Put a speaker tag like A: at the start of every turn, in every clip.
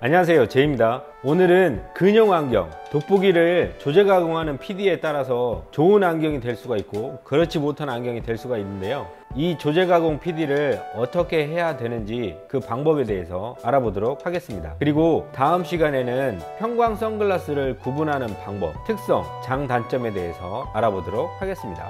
A: 안녕하세요, 제이입니다. 오늘은 근용 안경, 돋보기를 조제 가공하는 PD에 따라서 좋은 안경이 될 수가 있고 그렇지 못한 안경이 될 수가 있는데요, 이 조제 가공 PD를 어떻게 해야 되는지 그 방법에 대해서 알아보도록 하겠습니다. 그리고 다음 시간에는 편광 선글라스를 구분하는 방법, 특성, 장단점에 대해서 알아보도록 하겠습니다.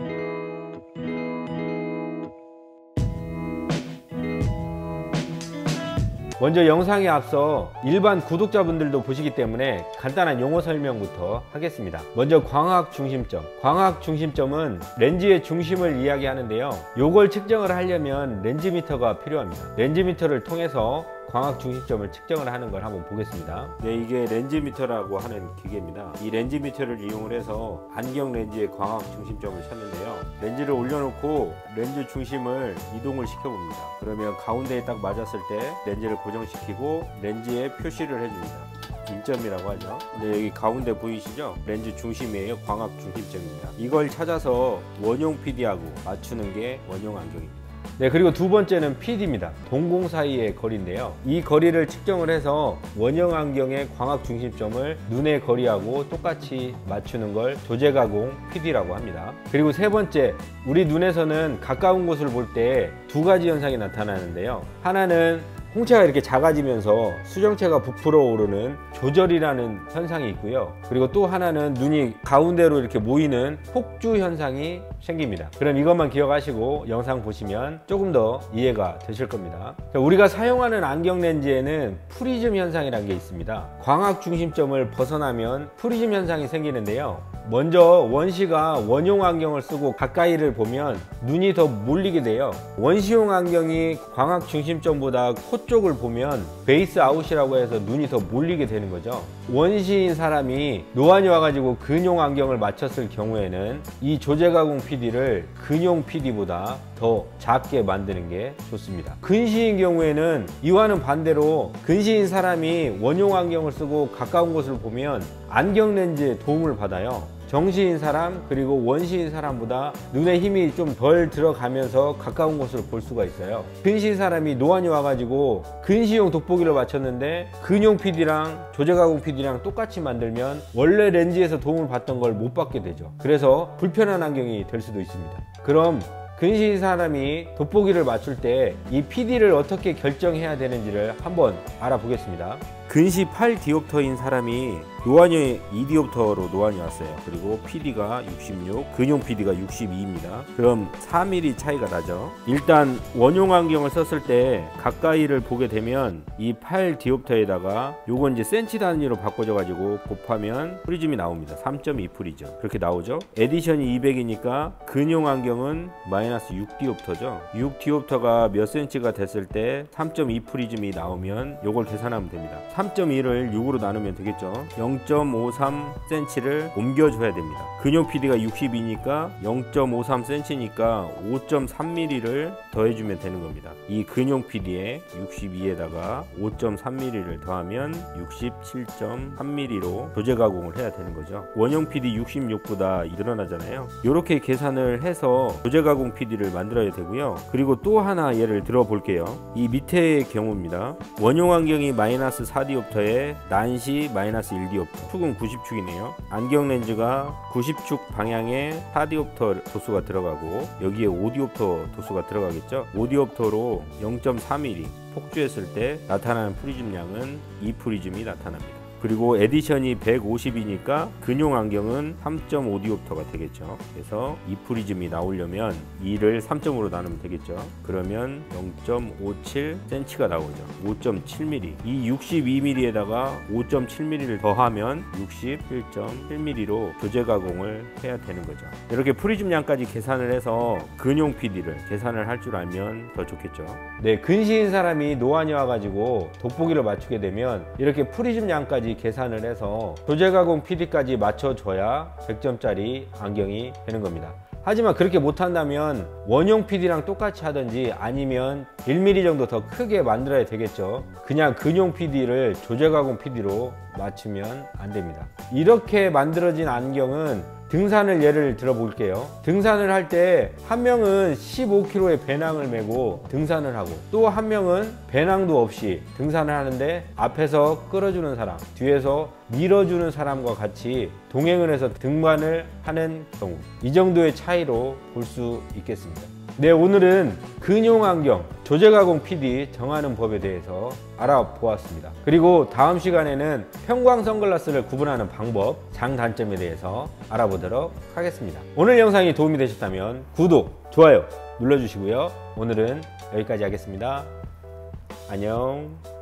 A: 먼저 영상에 앞서 일반 구독자분들도 보시기 때문에 간단한 용어 설명부터 하겠습니다. 먼저 광학 중심점. 광학 중심점은 렌즈의 중심을 이야기하는데요, 요걸 측정을 하려면 렌즈미터가 필요합니다. 렌즈미터를 통해서 광학 중심점을 측정을 하는 걸 한번 보겠습니다. 네, 이게 렌즈미터라고 하는 기계입니다. 이 렌즈미터를 이용을 해서 안경 렌즈의 광학 중심점을 찾는데요, 렌즈를 올려놓고 렌즈 중심을 이동을 시켜봅니다. 그러면 가운데에 딱 맞았을 때 렌즈를 고정시키고 렌즈에 표시를 해줍니다. 인점이라고 하죠. 네, 여기 가운데 보이시죠? 렌즈 중심이에요. 광학 중심점입니다. 이걸 찾아서 원용 PD하고 맞추는 게 원용 안경입니다. 네, 그리고 두 번째는 PD입니다. 동공 사이의 거리인데요, 이 거리를 측정을 해서 원형 안경의 광학 중심점을 눈의 거리하고 똑같이 맞추는 걸 조제 가공 PD라고 합니다. 그리고 세 번째, 우리 눈에서는 가까운 곳을 볼 때 두 가지 현상이 나타나는데요, 하나는 홍채가 이렇게 작아지면서 수정체가 부풀어 오르는 조절이라는 현상이 있고요, 그리고 또 하나는 눈이 가운데로 이렇게 모이는 폭주 현상이 생깁니다. 그럼 이것만 기억하시고 영상 보시면 조금 더 이해가 되실 겁니다. 우리가 사용하는 안경 렌즈에는 프리즘 현상이라는 게 있습니다. 광학 중심점을 벗어나면 프리즘 현상이 생기는데요, 먼저 원시가 원용 안경을 쓰고 가까이를 보면 눈이 더 몰리게 돼요. 원시용 안경이 광학 중심점보다 코 쪽을 보면 베이스 아웃이라고 해서 눈이 더 몰리게 되는 거죠. 원시인 사람이 노안이 와가지고 근용 안경을 맞췄을 경우에는 이 조제 가공 PD를 근용 PD보다 더 작게 만드는 게 좋습니다. 근시인 경우에는 이와는 반대로 근시인 사람이 원용 안경을 쓰고 가까운 곳을 보면 안경 렌즈에 도움을 받아요. 정시인 사람 그리고 원시인 사람보다 눈에 힘이 좀 덜 들어가면서 가까운 곳을 볼 수가 있어요. 근시인 사람이 노안이 와가지고 근시용 돋보기를 맞췄는데 근용 PD랑 조제 가공 PD랑 똑같이 만들면 원래 렌즈에서 도움을 받던 걸 못 받게 되죠. 그래서 불편한 안경이 될 수도 있습니다. 그럼 근시인 사람이 돋보기를 맞출 때 이 PD를 어떻게 결정해야 되는지를 한번 알아보겠습니다. 근시 8디옵터인 사람이 노안이 2디옵터로 노안이 왔어요. 그리고 PD가 66, 근용 PD가 62입니다. 그럼 4mm 차이가 나죠. 일단 원용 안경을 썼을 때 가까이를 보게 되면 이 8디옵터에다가 요건 이제 센치 단위로 바꿔져 가지고 곱하면 프리즘이 나옵니다. 3.2 프리즘 그렇게 나오죠. 에디션이 200이니까 근용 안경은 마이너스 6디옵터죠. 6디옵터가 몇 센치가 됐을 때 3.2 프리즘이 나오면 요걸 계산하면 됩니다. 3.2를 6으로 나누면 되겠죠. 0.53cm를 옮겨줘야 됩니다. 근용 PD가 62니까 0.53cm니까 5.3mm를 더해주면 되는 겁니다. 이 근용 PD에 62에다가 5.3mm를 더하면 67.3mm로 조제 가공을 해야 되는 거죠. 원형 PD 66보다 늘어나잖아요. 이렇게 계산을 해서 조제 가공 PD를 만들어야 되고요. 그리고 또 하나 예를 들어 볼게요. 이 밑에의 경우입니다. 원용 안경이 마이너스 4디옵터에 난시 마이너스 1디옵터, 축은 90축이네요. 안경 렌즈가 90축 방향에 4디옵터 도수가 들어가고 여기에 5디옵터 도수가 들어가겠죠. 5디옵터로 0.3mm 폭주했을 때 나타나는 프리즘 양은 2프리즘이 나타납니다. 그리고 에디션이 150이니까 근용 안경은 3.5디옵터가 되겠죠. 그래서 2프리즘이 나오려면 2를 3점으로 나누면 되겠죠. 그러면 0.57cm가 나오죠. 5.7mm. 이 62mm에다가 5.7mm를 더하면 67.7mm로 조제 가공을 해야 되는 거죠. 이렇게 프리즘 양까지 계산을 해서 근용 PD를 계산을 할 줄 알면 더 좋겠죠. 네, 근시인 사람이 노안이 와가지고 돋보기를 맞추게 되면 이렇게 프리즘 양까지 계산을 해서 조제 가공 PD까지 맞춰줘야 100점짜리 안경이 되는 겁니다. 하지만 그렇게 못한다면 원형 PD랑 똑같이 하든지 아니면 1mm 정도 더 크게 만들어야 되겠죠. 그냥 근용 PD를 조제 가공 PD로 맞추면 안 됩니다. 이렇게 만들어진 안경은 등산을 예를 들어 볼게요. 등산을 할 때 한 명은 15kg의 배낭을 메고 등산을 하고, 또 한 명은 배낭도 없이 등산을 하는데 앞에서 끌어주는 사람, 뒤에서 밀어주는 사람과 같이 동행을 해서 등반을 하는 경우, 이 정도의 차이로 볼 수 있겠습니다. 네, 오늘은 근용안경 조제가공 PD 정하는 법에 대해서 알아보았습니다. 그리고 다음 시간에는 형광 선글라스를 구분하는 방법, 장단점에 대해서 알아보도록 하겠습니다. 오늘 영상이 도움이 되셨다면 구독, 좋아요 눌러주시고요. 오늘은 여기까지 하겠습니다. 안녕.